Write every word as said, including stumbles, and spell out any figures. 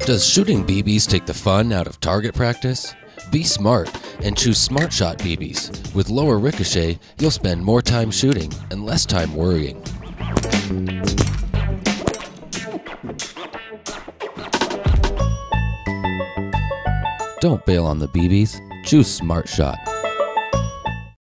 Does shooting B Bs take the fun out of target practice? Be smart and choose Smart Shot B Bs. With lower ricochet, you'll spend more time shooting and less time worrying. Don't bail on the B Bs. Choose Smart Shot.